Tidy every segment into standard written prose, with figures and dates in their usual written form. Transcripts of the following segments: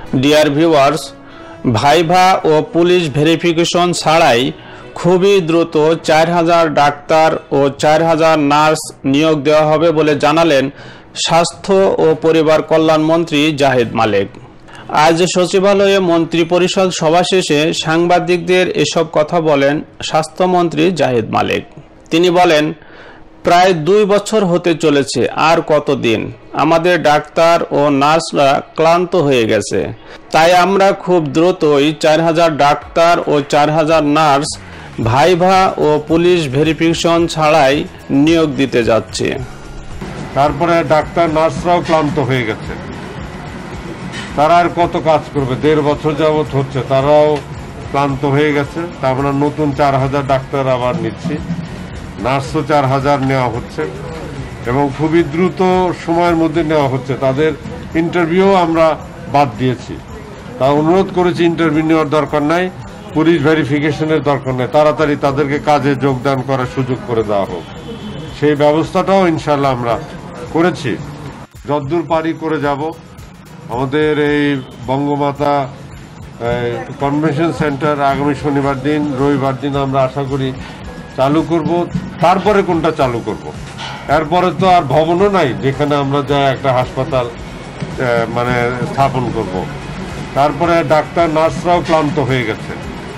Deer viewers, viva ও police verification ছাড়াই খুবই দ্রুত 4000 ডাক্তার ও 4000 নার্স নিয়োগ দেওয়া হবে বলে জানালেন স্বাস্থ্য ও পরিবার কল্যাণ মন্ত্রী জাহিদ মালেক। আজ সচিবালয়ে মন্ত্রিপরিষদ সভা শেষে সাংবাদিকদের এসব কথা বলেন স্বাস্থ্যমন্ত্রী জাহিদ মালেক। তিনি বলেন, প্রায় 2 বছর হতে চলেছে, আর কতদিন? আমাদের ডাক্তার ও নার্সরা ক্লান্ত হয়ে গেছে, তাই আমরা খুব দ্রুতই 4000 ডাক্তার ও 4000 নার্স ভাইভা ও পুলিশ ভেরিফিকেশন ছাড়াই নিয়োগ দিতে যাচ্ছে। তারপরে ডাক্তার নার্সরাও ক্লান্ত হয়ে গেছে, তারা আর কত কাজ করবে? 1.5 বছর যাবৎ হচ্ছে, তারাও ক্লান্ত হয়ে গেছে। তারপরে নতুন 4000 ডাক্তার আবার নিচ্ছি, নার্সও 4000 নেওয়া হচ্ছে এবং খুবই দ্রুত সময়ের মধ্যে নেওয়া হচ্ছে। তাদের ইন্টারভিউ আমরা বাদ দিয়েছি, তা অনুরোধ করেছি ইন্টারভিউ নেওয়ার দরকার নাই, পুলিশ ভেরিফিকেশনের দরকার নেই, তাড়াতাড়ি তাদেরকে কাজে যোগদান করার সুযোগ করে দেওয়া হোক। সেই ব্যবস্থাটাও ইনশাল্লাহ আমরা করেছি, যতদূর পারি করে যাব। আমাদের এই বঙ্গমাতা কনভেনশন সেন্টার আগামী শনিবার দিন, রবিবার দিন আমরা আশা করি চালু করব। তারপরে কোনটা চালু করব? এরপরে তো আর ভবনও নাই যেখানে আমরা যা একটা হাসপাতাল স্থাপন করব। তারপরে ডাক্তার নার্সরাও ক্লান্ত হয়ে গেছে,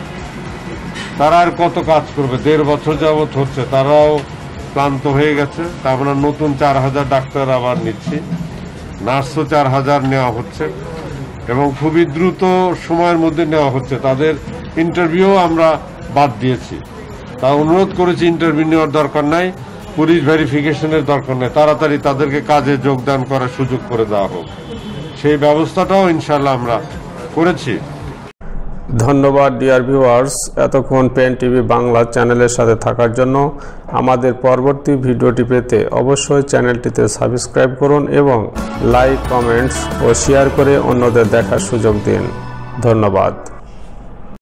তারা আর কত কাজ করবে? 1.5 বছর যাবৎ হচ্ছে, তারাও ক্লান্ত হয়ে গেছে। তারপরে নতুন 4000 ডাক্তার আবার নিচ্ছি, নার্সও 4000 নেওয়া হচ্ছে এবং খুবই দ্রুত সময়ের মধ্যে নেওয়া হচ্ছে। তাদের ইন্টারভিউ আমরা বাদ দিয়েছি, তা অনুরোধ করেছি ইন্টারভিউ নেওয়ার দরকার নাই, পুলিশ ভেরিফিকেশনের দরকার নেই, তাড়াতাড়ি তাদেরকে কাজে যোগদান করার সুযোগ করে দেওয়া হোক। সেই ব্যবস্থাটাও ইনশাল্লাহ আমরা করেছি। ধন্যবাদ ডিয়ার ভিউয়ার্স, এতক্ষণ পেন টিভি বাংলা চ্যানেলের সাথে থাকার জন্য। আমাদের পরবর্তী ভিডিওটি পেতে অবশ্যই চ্যানেলটিতে সাবস্ক্রাইব করুন এবং লাইক, কমেন্টস ও শেয়ার করে অন্যদের দেখার সুযোগ দিন। ধন্যবাদ।